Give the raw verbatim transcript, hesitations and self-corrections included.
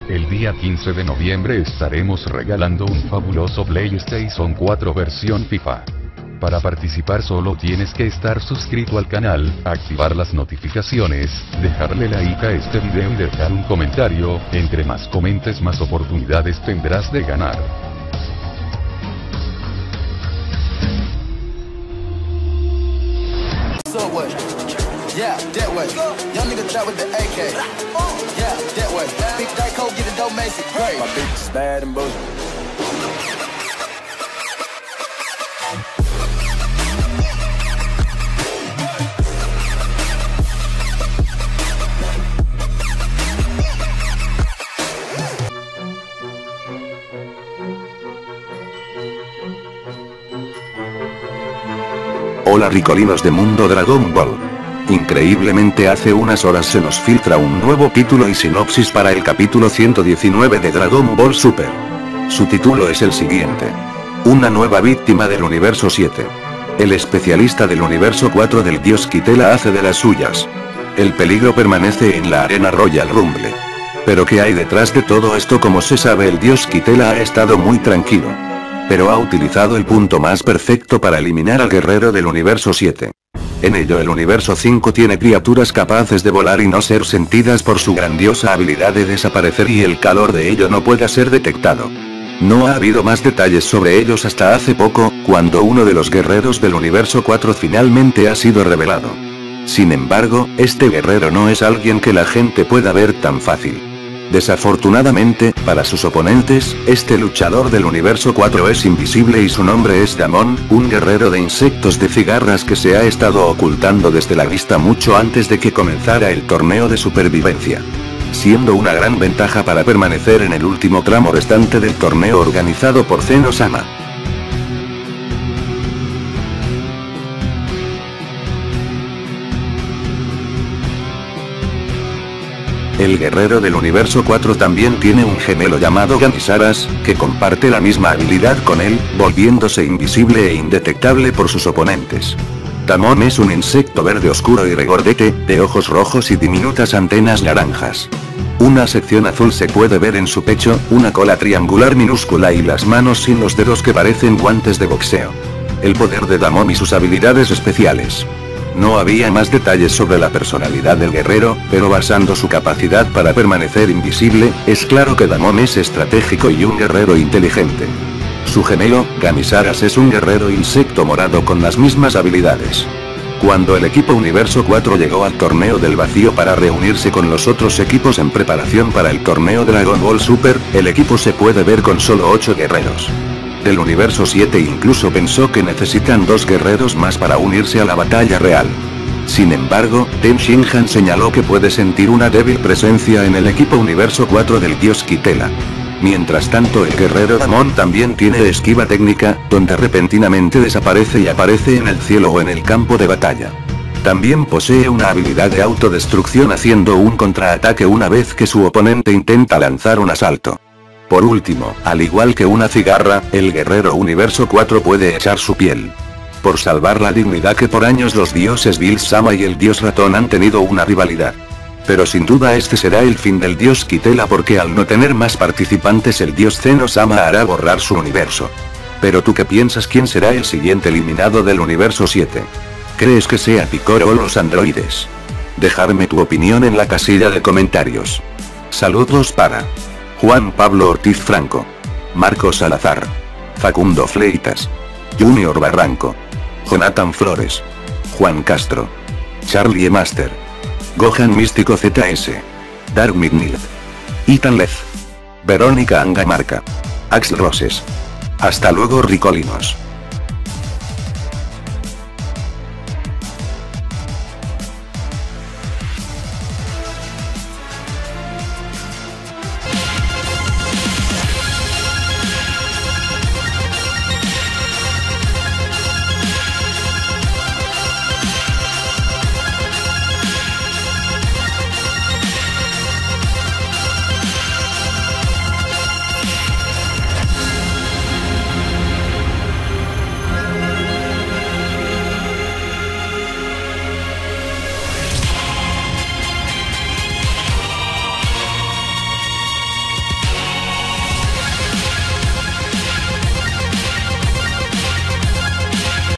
El día quince de noviembre estaremos regalando un fabuloso PlayStation cuatro versión FIFA. Para participar solo tienes que estar suscrito al canal, activar las notificaciones, dejarle like a este video y dejar un comentario. Entre más comentes más oportunidades tendrás de ganar. Yeah, that way. Young nigga trap with the A K. Yeah, that way. Big Dyco, get a dope Macy. Great. My bitch is bad and bullshit. Hola ricolinos de Mundo Dragon Ball. Increíblemente hace unas horas se nos filtra un nuevo título y sinopsis para el capítulo ciento diecinueve de Dragon Ball Super. Su título es el siguiente. Una nueva víctima del universo siete. El especialista del universo cuatro del dios Kitela hace de las suyas. El peligro permanece en la arena Royal Rumble. Pero ¿qué hay detrás de todo esto? Como se sabe, el dios Kitela ha estado muy tranquilo. Pero ha utilizado el punto más perfecto para eliminar al guerrero del universo siete. En ello el universo cinco tiene criaturas capaces de volar y no ser sentidas por su grandiosa habilidad de desaparecer, y el calor de ello no pueda ser detectado. No ha habido más detalles sobre ellos hasta hace poco, cuando uno de los guerreros del universo cuatro finalmente ha sido revelado. Sin embargo, este guerrero no es alguien que la gente pueda ver tan fácil. Desafortunadamente, para sus oponentes, este luchador del universo cuatro es invisible y su nombre es Damon, un guerrero de insectos de cigarras que se ha estado ocultando desde la vista mucho antes de que comenzara el torneo de supervivencia. Siendo una gran ventaja para permanecer en el último tramo restante del torneo organizado por Zeno-sama. El guerrero del universo cuatro también tiene un gemelo llamado Gamisaras, que comparte la misma habilidad con él, volviéndose invisible e indetectable por sus oponentes. Damon es un insecto verde oscuro y regordete, de ojos rojos y diminutas antenas naranjas. Una sección azul se puede ver en su pecho, una cola triangular minúscula y las manos sin los dedos que parecen guantes de boxeo. El poder de Damon y sus habilidades especiales. No había más detalles sobre la personalidad del guerrero, pero basando su capacidad para permanecer invisible, es claro que Damon es estratégico y un guerrero inteligente. Su gemelo, Gamisaras, es un guerrero insecto morado con las mismas habilidades. Cuando el equipo Universo cuatro llegó al torneo del vacío para reunirse con los otros equipos en preparación para el torneo Dragon Ball Super, el equipo se puede ver con solo ocho guerreros. Del universo siete incluso pensó que necesitan dos guerreros más para unirse a la batalla real. Sin embargo, Ten Shinhan señaló que puede sentir una débil presencia en el equipo universo cuatro del dios Kitela. Mientras tanto, el guerrero Damon también tiene esquiva técnica, donde repentinamente desaparece y aparece en el cielo o en el campo de batalla. También posee una habilidad de autodestrucción haciendo un contraataque una vez que su oponente intenta lanzar un asalto. Por último, al igual que una cigarra, el guerrero universo cuatro puede echar su piel. Por salvar la dignidad que por años los dioses Bills-sama y el dios ratón han tenido una rivalidad. Pero sin duda este será el fin del dios Kitela, porque al no tener más participantes el dios Zeno-sama hará borrar su universo. Pero tú, ¿qué piensas? ¿Quién será el siguiente eliminado del universo siete? ¿Crees que sea Picoro o los androides? Dejarme tu opinión en la casilla de comentarios. Saludos para Juan Pablo Ortiz Franco, Marcos Salazar, Facundo Fleitas, Junior Barranco, Jonathan Flores, Juan Castro, Charlie Master, Gohan Místico Z S, Dark Midnight, Ethan Lez, Verónica Angamarca, Ax Roses. Hasta luego ricolinos.